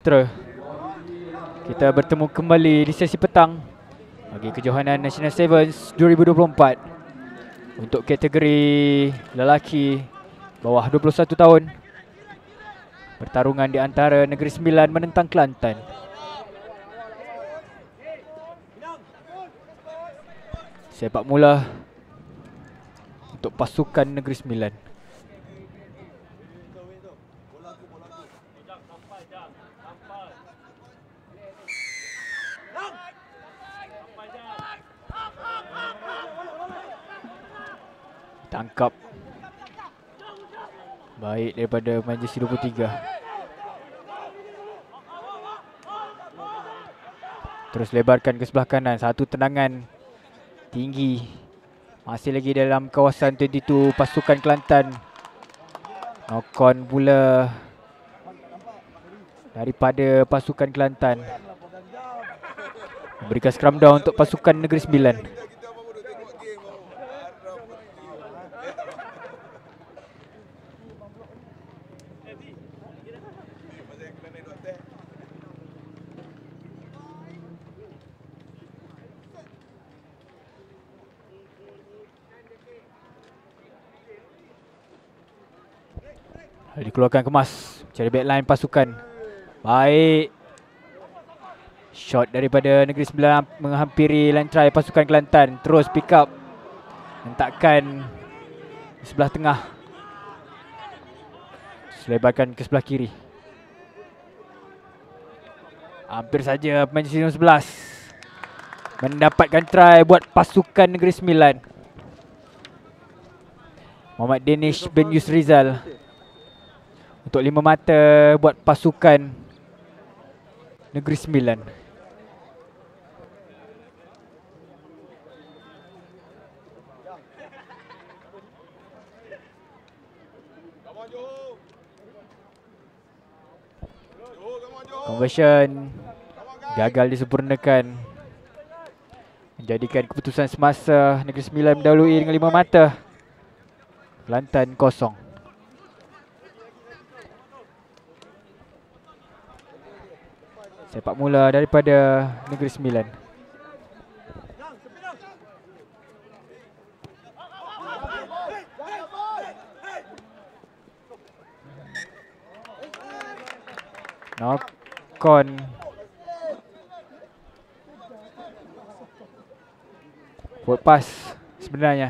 sejahtera. Kita bertemu kembali di sesi petang bagi kejohanan National Sevens 2024 untuk kategori lelaki bawah 21 tahun. Pertarungan di antara Negeri Sembilan menentang Kelantan. Sepak mula untuk pasukan Negeri Sembilan. Tangkap baik daripada pemain jersey 23. Terus lebarkan ke sebelah kanan. Satu tendangan tinggi. Masih lagi dalam kawasan 22 pasukan Kelantan. Knock on pula daripada pasukan Kelantan. Memberikan scrum down untuk pasukan Negeri Sembilan. Dikeluarkan kemas, cari backline pasukan. Baik. Shot daripada Negeri Sembilan menghampiri line try pasukan Kelantan. Terus pick up. Hentakkan sebelah tengah. Selebarkan ke sebelah kiri. Hampir saja pemain jersey 11 mendapatkan try buat pasukan Negeri Sembilan. Muhammad Danish bin Yusrizal untuk 5 mata buat pasukan Negeri Sembilan. Conversion gagal disempurnakan, menjadikan keputusan semasa Negeri Sembilan mendahului dengan 5 mata. Kelantan kosong. Sepak mula daripada Negeri Sembilan. Knock on. Forward pass sebenarnya.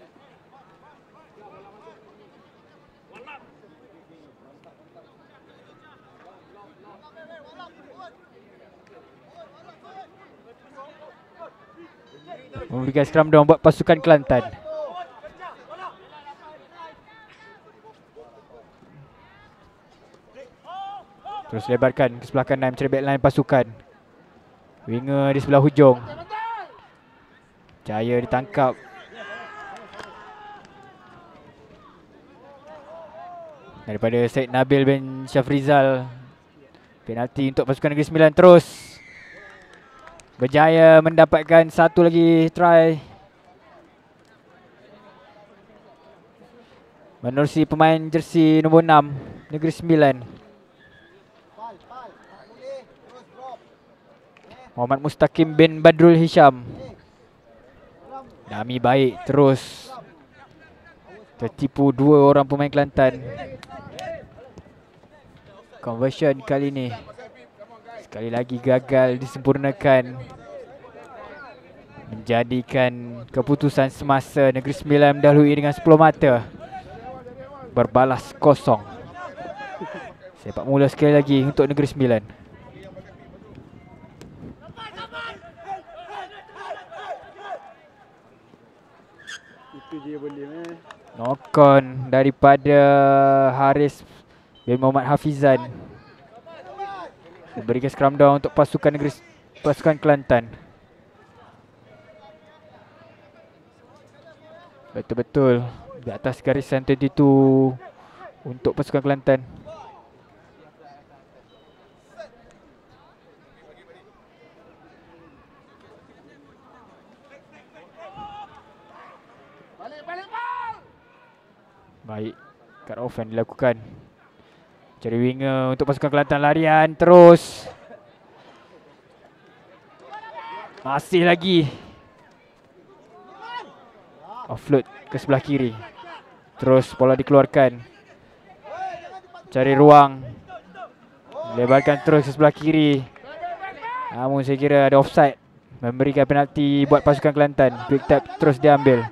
Memberikan scrum down buat pasukan Kelantan. Terus lebarkan ke sebelah kanan mencari backline pasukan. Winger di sebelah hujung. Jaya ditangkap. Daripada Syed Nabil bin Syafrizal. Penalti untuk pasukan Negeri Sembilan. Terus berjaya mendapatkan satu lagi try menerusi pemain jersey nombor 6 Negeri Sembilan. Muhammad Mustaqim bin Badrul Hisham. Dami baik, terus tertipu 2 orang pemain Kelantan. Conversion kali ini sekali lagi gagal disempurnakan, menjadikan keputusan semasa Negeri Sembilan mendahului dengan 10 mata. Berbalas kosong. Sepak mula sekali lagi untuk Negeri Sembilan. Itu dia boleh knock on daripada Haris bin Muhammad Hafizan. Memberikan scrum down untuk pasukan Kelantan. Betul-betul di atas garisan 22 untuk pasukan Kelantan. Baik, cut off yang dilakukan. Cari winger untuk pasukan Kelantan, larian terus. Masih lagi. Offload ke sebelah kiri. Terus bola dikeluarkan. Cari ruang. Lebarkan terus ke sebelah kiri. Namun saya kira ada offside. Memberikan penalti buat pasukan Kelantan. Quick tap terus diambil.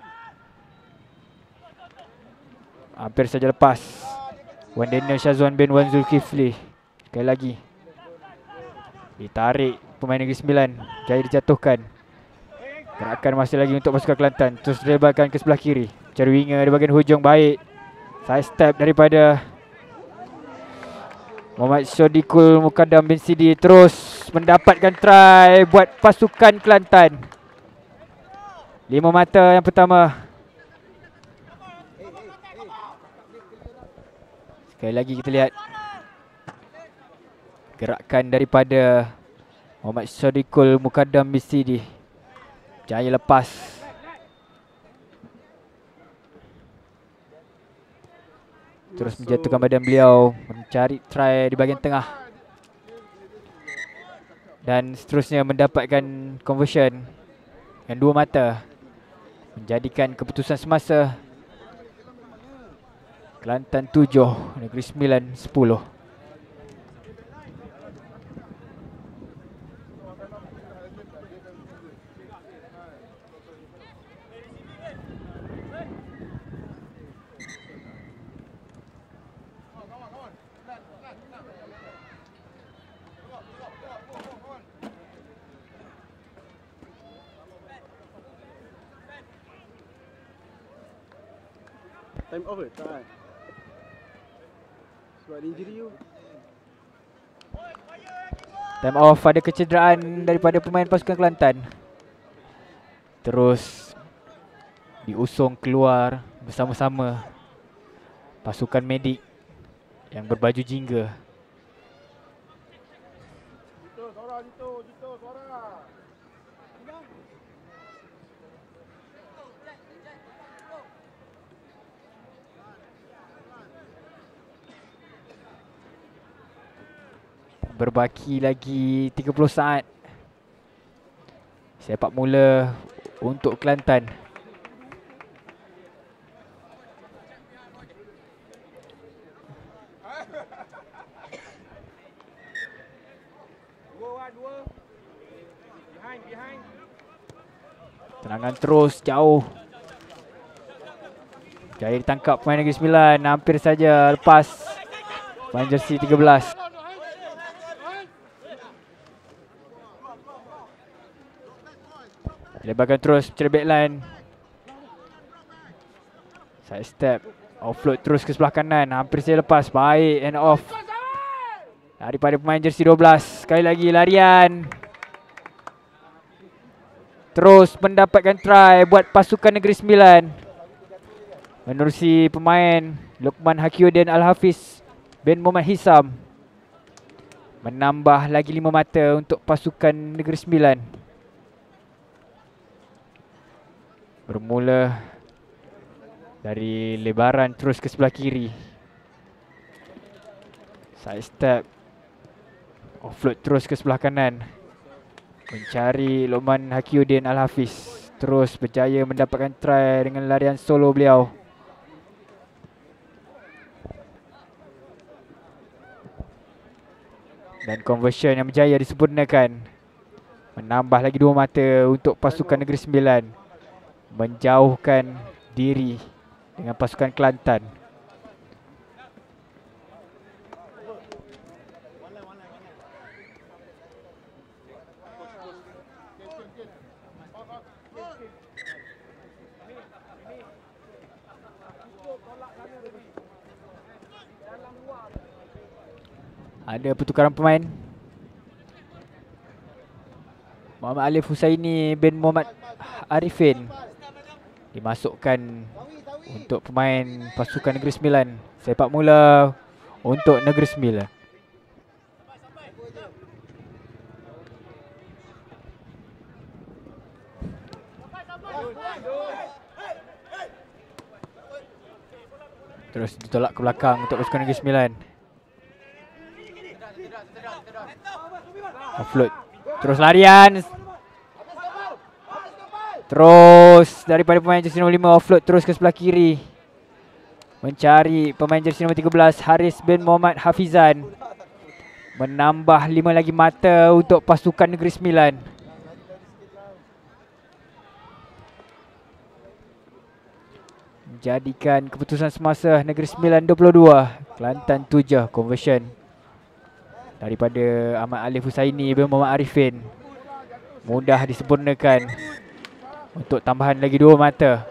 Hampir saja lepas. Wan Daniel Syazwan bin Wan Zulkifli. Sekali lagi. Ditarik pemain Negeri Sembilan. Jaya dijatuhkan. Gerakan masih lagi untuk pasukan Kelantan. Terus dilebarkan ke sebelah kiri. Cari winger di bahagian hujung, baik. Side step daripada Muhammad Shodikul Mukaddam bin Sidi. Terus mendapatkan try buat pasukan Kelantan. 5 mata yang pertama. Sekali lagi kita lihat gerakan daripada Muhammad Shodikul Mukaddam bin Sidi. Jaya lepas. Terus menjatuhkan badan beliau, mencari try di bahagian tengah. Dan seterusnya mendapatkan conversion yang 2 mata. Menjadikan keputusan semasa Kelantan 7, Negeri Sembilan 10. Time off ke? Tak. Sebab ada injury tu. Time off, ada kecederaan daripada pemain pasukan Kelantan. Terus diusung keluar bersama-sama pasukan medik yang berbaju jingga. Jito, suara Jito, suara. Berbaki lagi 30 saat. Sepak mula untuk Kelantan. Tenangan terus jauh. Jaya ditangkap pemain Negeri Sembilan. Hampir saja lepas pemain jersey 13. Lebarkan terus mencari backline. Side step. Offload terus ke sebelah kanan. Hampir saja lepas. Baik, and off daripada pemain jersey 12. Sekali lagi larian. Terus mendapatkan try buat pasukan Negeri Sembilan. Menerusi pemain Luqman Hakiuddin Al-Hafiz bin Muhammad Hisam. Menambah lagi 5 mata untuk pasukan Negeri Sembilan. Bermula dari lebaran terus ke sebelah kiri. Side step. Offload terus ke sebelah kanan. Mencari Luqman Hakiuddin Al-Hafiz. Terus berjaya mendapatkan try dengan larian solo beliau. Dan conversion yang berjaya disempurnakan. Menambah lagi 2 mata untuk pasukan Negeri Sembilan. Menjauhkan diri dengan pasukan Kelantan. Ada pertukaran pemain. Muhammad Alif Husaini bin Muhammad Arifin dimasukkan untuk pemain pasukan Negeri Sembilan. Sepak mula untuk Negeri Sembilan. Terus ditolak ke belakang untuk pasukan Negeri Sembilan. Offload. Terus larian. Terus daripada pemain jersey nombor 5 offload terus ke sebelah kiri. Mencari pemain jersey nombor 13 Haris bin Muhammad Hafizan. Menambah 5 lagi mata untuk pasukan Negeri Sembilan. Menjadikan keputusan semasa Negeri Sembilan 22, Kelantan 7 conversion daripada Ahmad Alif Husaini bin Muhammad Arifin. Mudah disempurnakan untuk tambahan lagi 2 mata.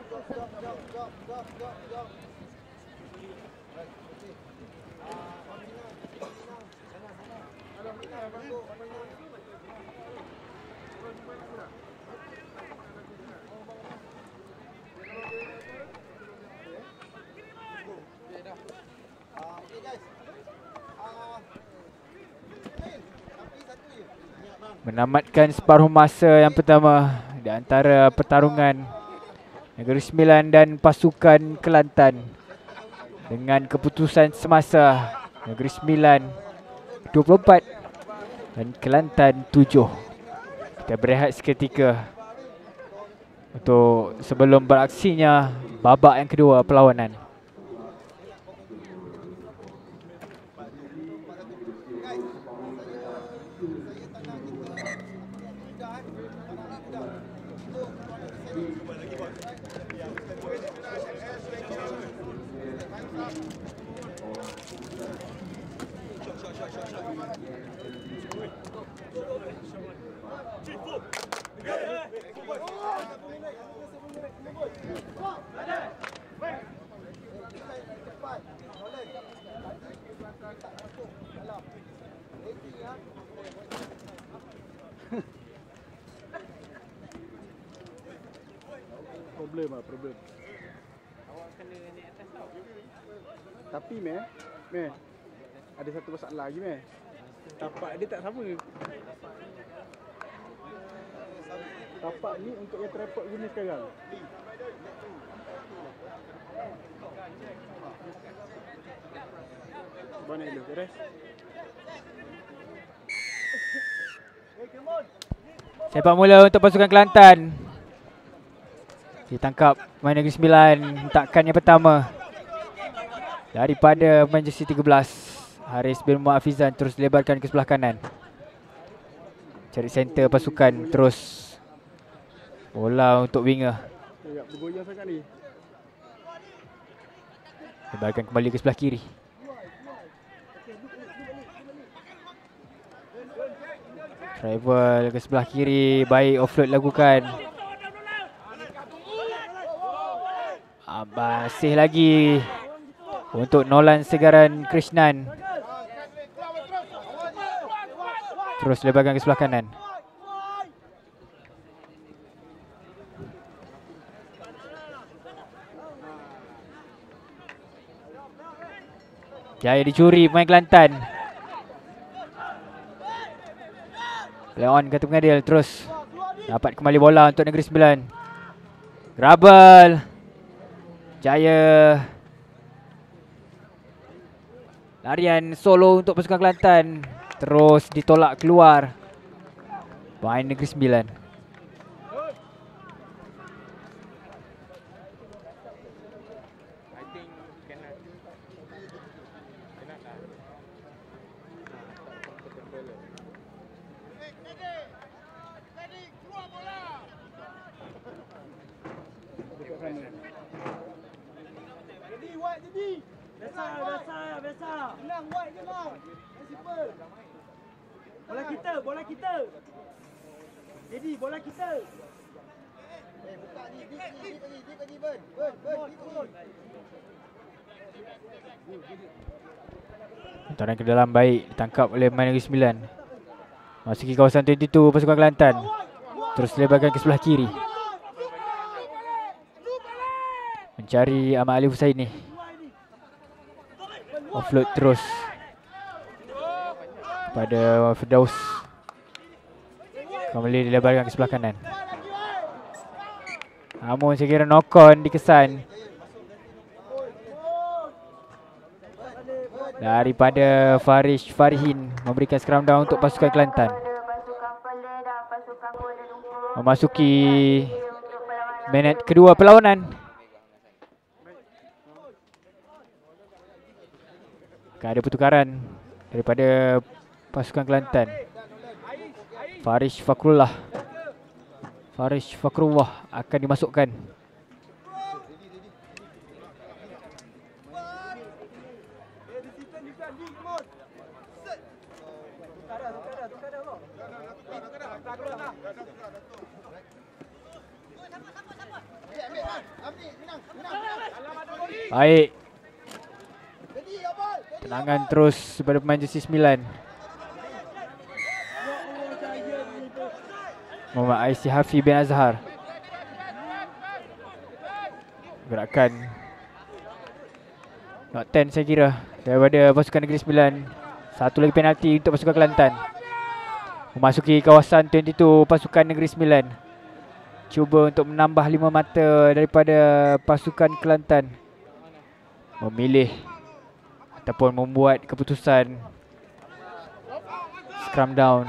Menamatkan separuh masa yang pertama di antara pertarungan Negeri Sembilan dan pasukan Kelantan dengan keputusan semasa Negeri Sembilan 24 dan Kelantan 7. Kita berehat seketika untuk sebelum beraksinya babak yang kedua perlawanan. Problem. Awak kena naik atas tau. Tapi meh, ada satu masalah lagi meh. Tapak dia tak sama. Tapak ni untuk yang tripod guna sekarang. Mana dulu, beres? Sepak mula untuk pasukan Kelantan. Ditangkap pemain Negeri Sembilan, hentakan yang pertama daripada pemain jersey 13 Haris bin Muhammad Hafizan, terus dilebarkan ke sebelah kanan. Cari center pasukan, terus bola untuk winger. Bergoyang sangat ni. Lebarkan kembali ke sebelah kiri. Travel ke sebelah kiri, baik offload lakukan. Masih lagi untuk Nolan Segaran Krishnan. Terus lebarkan ke sebelah kanan. Jaya dicuri pemain Kelantan. Play on kata pengadil. Terus dapat kembali bola untuk Negeri Sembilan. Grabel. Jaya. Larian solo untuk pasukan Kelantan. Terus ditolak keluar pemain Negeri Sembilan. Biasa. Menang white je bang. Simple. Bola kita. Jadi bola kita. Buka ni, dik tadi Ben. Hantaran ke dalam baik, ditangkap oleh pemain Negeri Sembilan. Masuki kawasan 22 pasukan Kelantan. Terus lebarkan ke sebelah kiri. Mencari Ahmad Ali Husaini. Offload terus kepada Firdaus. Kembali dilebarkan ke sebelah kanan. Namun saya kira knock on dikesan. daripada Farish Farihin memberikan scrum down untuk pasukan Kelantan. Memasuki minit kedua perlawanan. Akan ada pertukaran daripada pasukan Kelantan. Farish Fakrullah akan dimasukkan. Baik. Tenangan terus daripada pemain jersey 9. Muhammad Aisy Hafi bin Azhar. Gerakan not 10 saya kira daripada pasukan Negeri Sembilan. Satu lagi penalti untuk pasukan Kelantan. Memasuki kawasan 22 pasukan Negeri Sembilan. Cuba untuk menambah 5 mata daripada pasukan Kelantan. Memilih ataupun membuat keputusan scrum down.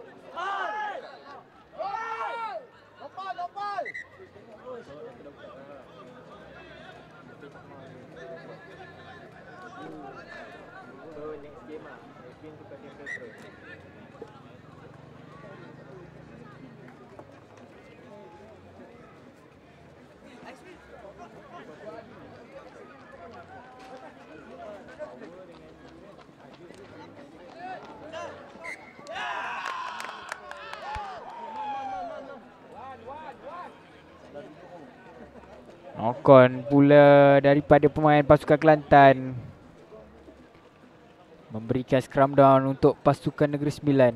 Nokon pula daripada pemain pasukan Kelantan. Memberikan scrum down untuk pasukan Negeri Sembilan.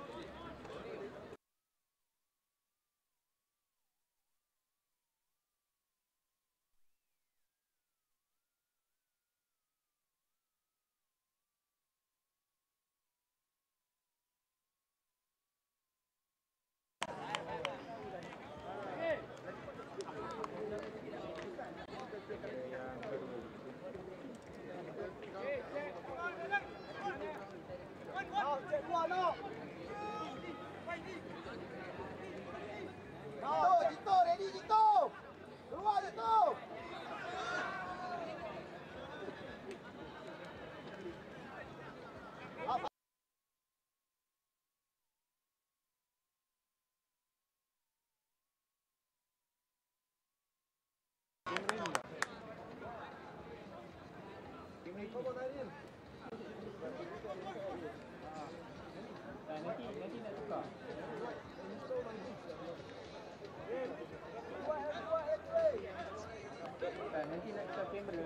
Nanti nak tukar kamera.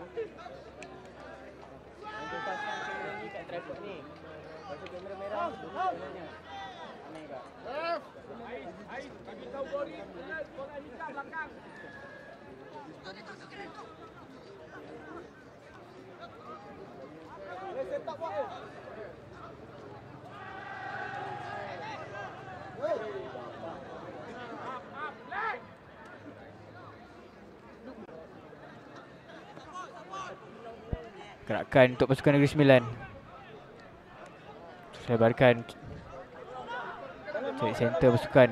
Nanti pasang kamera ni kat tripod ni. Pasang kamera merah sebenarnya. Aneh tak? Ais, bagi tahu Boris, bola hitam belakang. Set up buat. Gerakan untuk pasukan Negeri Sembilan. Lebarkan cari center pasukan.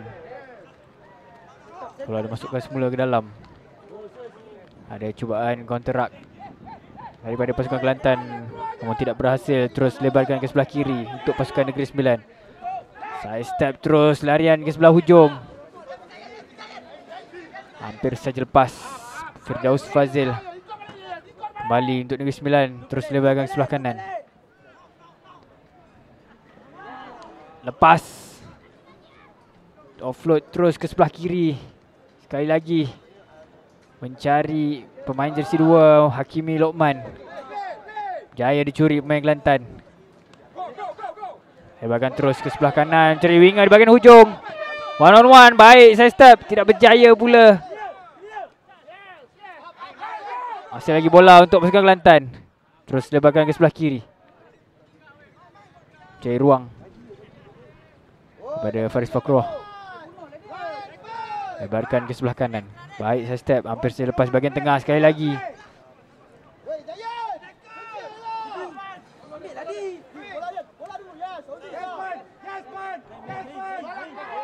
Bola dimasukkan semula ke dalam. Ada cubaan counter ruck daripada pasukan Kelantan, namun tidak berhasil. Terus lebarkan ke sebelah kiri untuk pasukan Negeri Sembilan. Side step terus larian ke sebelah hujung. Hampir saja lepas. Firdaus Fazil kembali untuk Negeri Sembilan. Terus lebarkan ke sebelah kanan. Lepas. Offload terus ke sebelah kiri. Sekali lagi mencari pemain jersey 2 Hakimi Lokman. Jaya dicuri pemain Kelantan. Lebarkan terus ke sebelah kanan. Cari winger di bahagian hujung. One on one. Baik side step. Tidak berjaya pula. Masih lagi bola untuk pasukan Kelantan. Terus lebarkan ke sebelah kiri. Cari ruang kepada Faris Fakrullah. Lebarkan ke sebelah kanan. Baik side step. Hampir saja lepas bahagian tengah sekali lagi.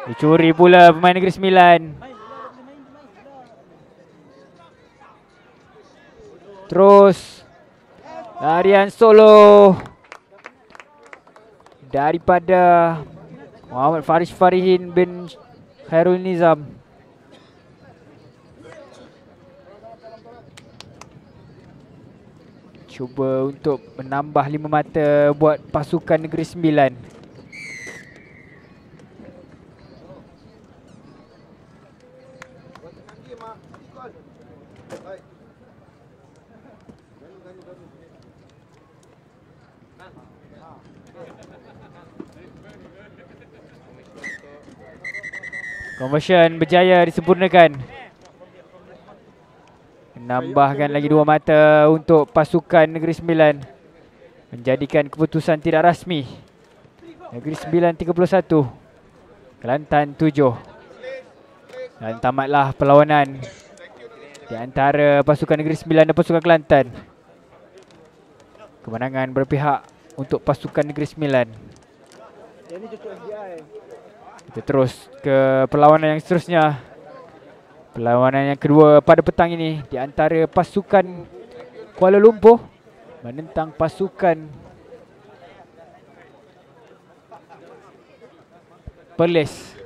Dicuri pula pemain Negeri Sembilan. Terus larian solo daripada Muhammad Faris Farihin bin Khairul Nizam. Cuba untuk menambah 5 mata buat pasukan Negeri Sembilan. Conversion berjaya disempurnakan. Menambahkan lagi 2 mata untuk pasukan Negeri Sembilan. Menjadikan keputusan tidak rasmi. Negeri Sembilan 31, Kelantan 7. Dan tamatlah perlawanan di antara pasukan Negeri Sembilan dan pasukan Kelantan. Kemenangan berpihak untuk pasukan Negeri Sembilan. Yang ni cucuk SDI. Kita terus ke perlawanan yang seterusnya. Perlawanan yang kedua pada petang ini di antara pasukan Kuala Lumpur menentang pasukan Perlis.